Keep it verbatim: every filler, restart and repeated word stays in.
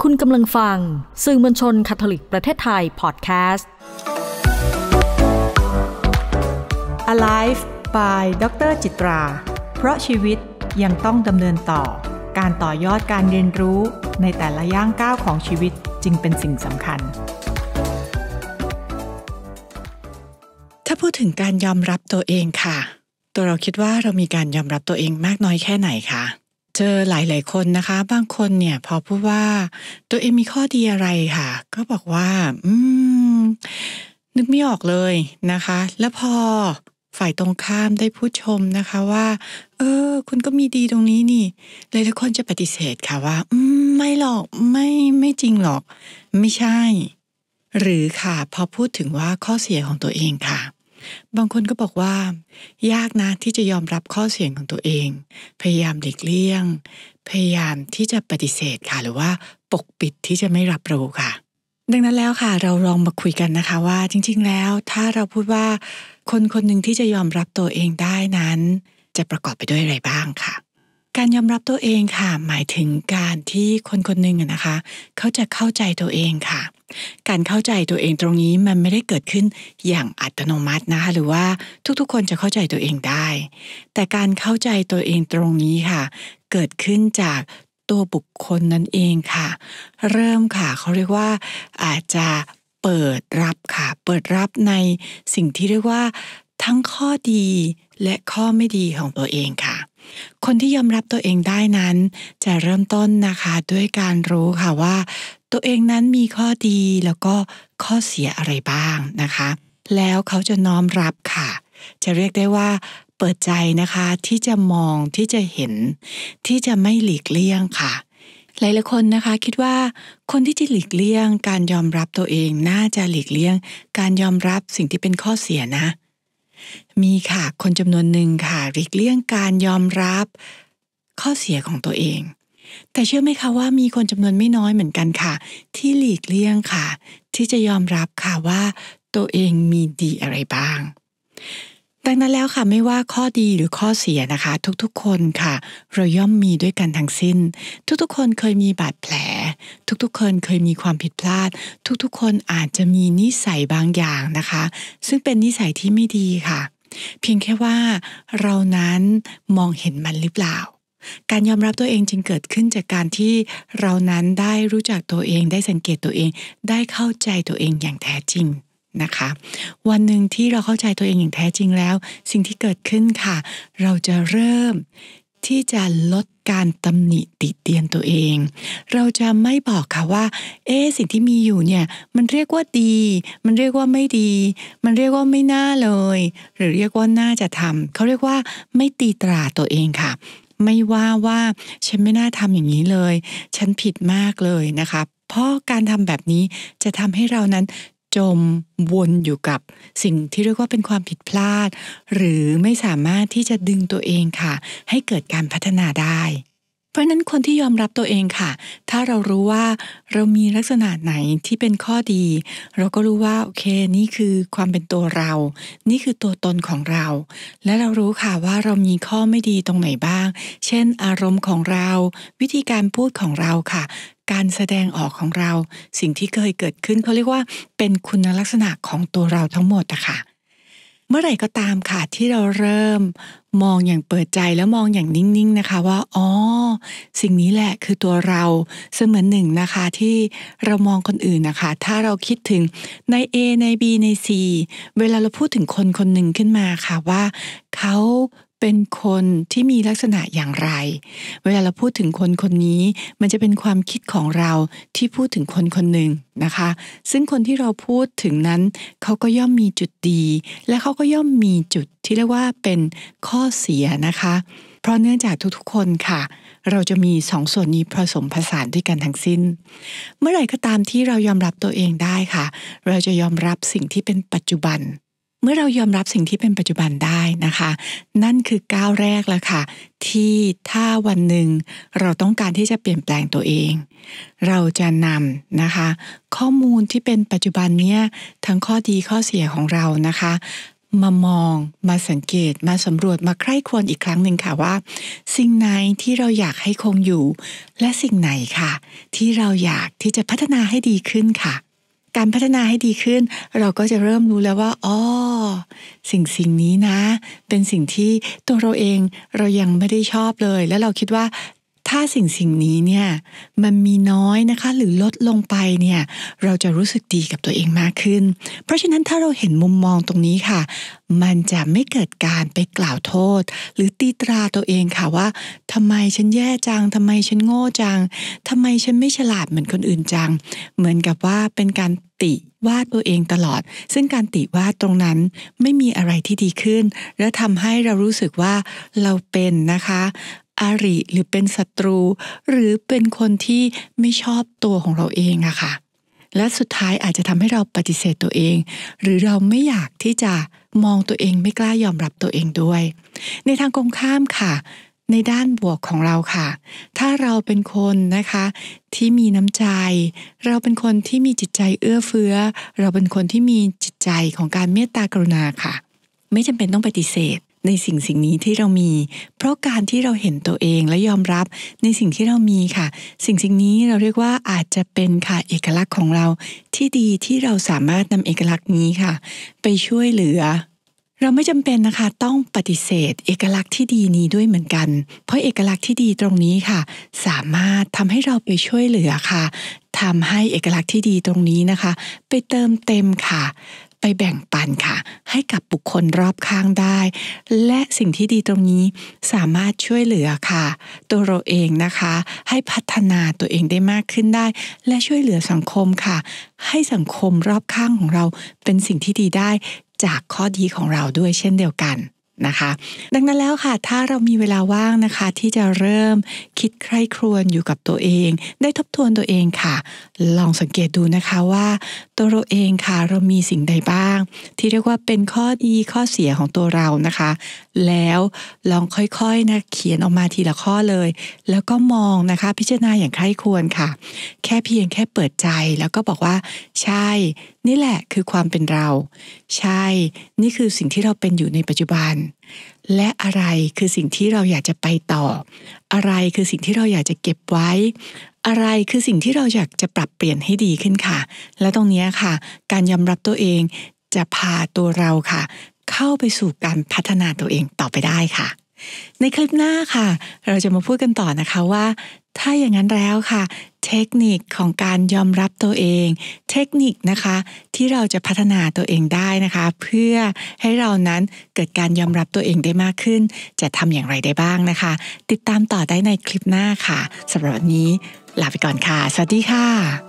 คุณกำลังฟังสื่อมวลชนคาทอลิกประเทศไทยพอดแคสต์ Alive by ดร.จิตรา เพราะชีวิตยังต้องดำเนินต่อการต่อยอดการเรียนรู้ในแต่ละย่างก้าวของชีวิตจึงเป็นสิ่งสำคัญถ้าพูดถึงการยอมรับตัวเองค่ะตัวเราคิดว่าเรามีการยอมรับตัวเองมากน้อยแค่ไหนคะเจอหลายๆคนนะคะบางคนเนี่ยพอพูดว่าตัวเองมีข้อดีอะไรค่ะก็บอกว่าอืมนึกไม่ออกเลยนะคะแล้วพอฝ่ายตรงข้ามได้พูดชมนะคะว่าเออคุณก็มีดีตรงนี้นี่หลายๆคนจะปฏิเสธค่ะว่าอืมไม่หรอกไม่ไม่จริงหรอกไม่ใช่หรือค่ะพอพูดถึงว่าข้อเสียของตัวเองค่ะบางคนก็บอกว่ายากนะที่จะยอมรับข้อเสียของตัวเองพยายามหลีกเลี่ยงพยายามที่จะปฏิเสธค่ะหรือว่าปกปิดที่จะไม่รับรู้ค่ะดังนั้นแล้วค่ะเราลองมาคุยกันนะคะว่าจริงๆแล้วถ้าเราพูดว่าคนคนหนึ่งที่จะยอมรับตัวเองได้นั้นจะประกอบไปด้วยอะไรบ้างค่ะการยอมรับตัวเองค่ะหมายถึงการที่คนคนหนึ่งนะคะเขาจะเข้าใจตัวเองค่ะการเข้าใจตัวเองตรงนี้มันไม่ได้เกิดขึ้นอย่างอัตโนมัตินะคะหรือว่าทุกๆคนจะเข้าใจตัวเองได้แต่การเข้าใจตัวเองตรงนี้ค่ะเกิดขึ้นจากตัวบุคคลนั่นเองค่ะเริ่มค่ะเขาเรียกว่าอาจจะเปิดรับค่ะเปิดรับในสิ่งที่เรียกว่าทั้งข้อดีและข้อไม่ดีของตัวเองค่ะคนที่ยอมรับตัวเองได้นั้นจะเริ่มต้นนะคะด้วยการรู้ค่ะว่าตัวเองนั้นมีข้อดีแล้วก็ข้อเสียอะไรบ้างนะคะแล้วเขาจะน้อมรับค่ะจะเรียกได้ว่าเปิดใจนะคะที่จะมองที่จะเห็นที่จะไม่หลีกเลี่ยงค่ะหลายๆคนนะคะคิดว่าคนที่จะหลีกเลี่ยงการยอมรับตัวเองน่าจะหลีกเลี่ยงการยอมรับสิ่งที่เป็นข้อเสียนะมีค่ะคนจำนวนหนึ่งค่ะหลีกเลี่ยงการยอมรับข้อเสียของตัวเองแต่เชื่อไหมคะว่ามีคนจำนวนไม่น้อยเหมือนกันค่ะที่หลีกเลี่ยงค่ะที่จะยอมรับค่ะว่าตัวเองมีดีอะไรบ้างดังนั้นแล้วค่ะไม่ว่าข้อดีหรือข้อเสียนะคะทุกๆคนค่ะเราย่อมมีด้วยกันทั้งสิ้นทุกๆคนเคยมีบาดแผลทุกๆคนเคยมีความผิดพลาดทุกๆคนอาจจะมีนิสัยบางอย่างนะคะซึ่งเป็นนิสัยที่ไม่ดีค่ะเพียงแค่ว่าเรานั้นมองเห็นมันหรือเปล่าการยอมรับตัวเองจึงเกิดขึ้นจากการที่เรานั้นได้รู้จักตัวเองได้สังเกตตัวเองได้เข้าใจตัวเองอย่างแท้จริงนะคะวันหนึ่งที่เราเข้าใจตัวเองอย่างแท้จริงแล้วสิ่งที่เกิดขึ้นค่ะเราจะเริ่มที่จะลดการตำหนิติเตียนตัวเองเราจะไม่บอกค่ะว่าเอ๊ะสิ่งที่มีอยู่เนี่ยมันเรียกว่าดีมันเรียกว่าไม่ดีมันเรียกว่าไม่น่าเลยหรือเรียกว่าน่าจะทำเขาเรียกว่าไม่ตีตราตัวเองค่ะไม่ว่าว่าฉันไม่น่าทำอย่างนี้เลยฉันผิดมากเลยนะคะเพราะการทำแบบนี้จะทำให้เรานั้นจมวนอยู่กับสิ่งที่เรียกว่าเป็นความผิดพลาดหรือไม่สามารถที่จะดึงตัวเองค่ะให้เกิดการพัฒนาได้เพราะนั้นคนที่ยอมรับตัวเองค่ะถ้าเรารู้ว่าเรามีลักษณะไหนที่เป็นข้อดีเราก็รู้ว่าโอเคนี่คือความเป็นตัวเรานี่คือตัวตนของเราและเรารู้ค่ะว่าเรามีข้อไม่ดีตรงไหนบ้างเช่นอารมณ์ของเราวิธีการพูดของเราค่ะการแสดงออกของเราสิ่งที่เคยเกิดขึ้นเขาเรียกว่าเป็นคุณลักษณะของตัวเราทั้งหมดอะค่ะเมื่อไหร่ก็ตามค่ะที่เราเริ่มมองอย่างเปิดใจแล้วมองอย่างนิ่งๆนะคะว่าอ๋อสิ่งนี้แหละคือตัวเราเสมือนหนึ่งนะคะที่เรามองคนอื่นนะคะถ้าเราคิดถึงใน A ใน B ใน C เวลาเราพูดถึงคนคนหนึ่งขึ้นมาค่ะว่าเขาเป็นคนที่มีลักษณะอย่างไรเวลาเราพูดถึงคนคนนี้มันจะเป็นความคิดของเราที่พูดถึงคนคนหนึ่งนะคะซึ่งคนที่เราพูดถึงนั้นเขาก็ย่อมมีจุดดีและเขาก็ย่อมมีจุดที่เรียกว่าเป็นข้อเสียนะคะเพราะเนื่องจากทุกๆคนค่ะเราจะมีสองส่วนนี้ผสมผสานด้วยกันทั้งสิ้นเมื่อไหร่ก็ตามที่เรายอมรับตัวเองได้ค่ะเราจะยอมรับสิ่งที่เป็นปัจจุบันเมื่อเรายอมรับสิ่งที่เป็นปัจจุบันได้นะคะนั่นคือก้าวแรกแล้วค่ะที่ถ้าวันหนึ่งเราต้องการที่จะเปลี่ยนแปลงตัวเองเราจะนำนะคะข้อมูลที่เป็นปัจจุบันเนี้ยทั้งข้อดีข้อเสียของเรานะคะมามองมาสังเกตมาสำรวจมาใคร่ครวญอีกครั้งหนึ่งค่ะว่าสิ่งไหนที่เราอยากให้คงอยู่และสิ่งไหนค่ะที่เราอยากที่จะพัฒนาให้ดีขึ้นค่ะการพัฒนาให้ดีขึ้นเราก็จะเริ่มรู้แล้วว่าอ๋อสิ่งสิ่งนี้นะเป็นสิ่งที่ตัวเราเองเรายังไม่ได้ชอบเลยแล้วเราคิดว่าถ้าสิ่งสิ่งนี้เนี่ยมันมีน้อยนะคะหรือลดลงไปเนี่ยเราจะรู้สึกดีกับตัวเองมากขึ้นเพราะฉะนั้นถ้าเราเห็นมุมมองตรงนี้ค่ะมันจะไม่เกิดการไปกล่าวโทษหรือตีตราตัวเองค่ะว่าทำไมฉันแย่จังทำไมฉันโง่จังทำไมฉันไม่ฉลาดเหมือนคนอื่นจังเหมือนกับว่าเป็นการติว่าตัวเองตลอดซึ่งการติว่าตรงนั้นไม่มีอะไรที่ดีขึ้นและทำให้เรารู้สึกว่าเราเป็นนะคะอาริหรือเป็นศัตรูหรือเป็นคนที่ไม่ชอบตัวของเราเองอะค่ะและสุดท้ายอาจจะทำให้เราปฏิเสธตัวเองหรือเราไม่อยากที่จะมองตัวเองไม่กล้ายอมรับตัวเองด้วยในทางตรงข้ามค่ะในด้านบวกของเราค่ะถ้าเราเป็นคนนะคะที่มีน้ำใจเราเป็นคนที่มีจิตใจเอื้อเฟื้อเราเป็นคนที่มีจิตใจของการเมตตากรุณาค่ะไม่จำเป็นต้องปฏิเสธในสิ่งสิ่งนี้ที่เรามีเพราะการที่เราเห็นตัวเองและยอมรับในสิ่งที่เรามีค่ะสิ่งสิ่งนี้เราเรียกว่าอาจจะเป็นค่ะเอกลักษณ์ของเราที่ดีที่เราสามารถนำเอกลักษณ์นี้ค่ะไปช่วยเหลือเราไม่จำเป็นนะคะต้องปฏิเสธเอกลักษณ์ที่ดีนี้ด้วยเหมือนกันเพราะเอกลักษณ์ที่ดีตรงนี้ค่ะสามารถทำให้เราไปช่วยเหลือค่ะทำให้เอกลักษณ์ที่ดีตรงนี้นะคะไปเติมเต็มค่ะไปแบ่งปันค่ะให้กับบุคคลรอบข้างได้และสิ่งที่ดีตรงนี้สามารถช่วยเหลือค่ะตัวเราเองนะคะให้พัฒนาตัวเองได้มากขึ้นได้และช่วยเหลือสังคมค่ะให้สังคมรอบข้างของเราเป็นสิ่งที่ดีได้จากข้อดีของเราด้วยเช่นเดียวกันนะคะดังนั้นแล้วค่ะถ้าเรามีเวลาว่างนะคะที่จะเริ่มคิดใคร่ครวญอยู่กับตัวเองได้ทบทวนตัวเองค่ะลองสังเกตดูนะคะว่าตัวเราเองค่ะเรามีสิ่งใดบ้างที่เรียกว่าเป็นข้อดีข้อเสียของตัวเรานะคะแล้วลองค่อยๆนะเขียนออกมาทีละข้อเลยแล้วก็มองนะคะพิจารณาอย่างใคร่ครวญค่ะแค่เพียงแค่เปิดใจแล้วก็บอกว่าใช่นี่แหละคือความเป็นเราใช่นี่คือสิ่งที่เราเป็นอยู่ในปัจจุบันและอะไรคือสิ่งที่เราอยากจะไปต่ออะไรคือสิ่งที่เราอยากจะเก็บไว้อะไรคือสิ่งที่เราอยากจะปรับเปลี่ยนให้ดีขึ้นค่ะและตรงนี้ค่ะการยอมรับตัวเองจะพาตัวเราค่ะเข้าไปสู่การพัฒนาตัวเองต่อไปได้ค่ะในคลิปหน้าค่ะเราจะมาพูดกันต่อนะคะว่าถ้าอย่างนั้นแล้วค่ะเทคนิคของการยอมรับตัวเองเทคนิคนะคะที่เราจะพัฒนาตัวเองได้นะคะเพื่อให้เรานั้นเกิดการยอมรับตัวเองได้มากขึ้นจะทำอย่างไรได้บ้างนะคะติดตามต่อได้ในคลิปหน้าค่ะสำหรับวันนี้ลาไปก่อนค่ะสวัสดีค่ะ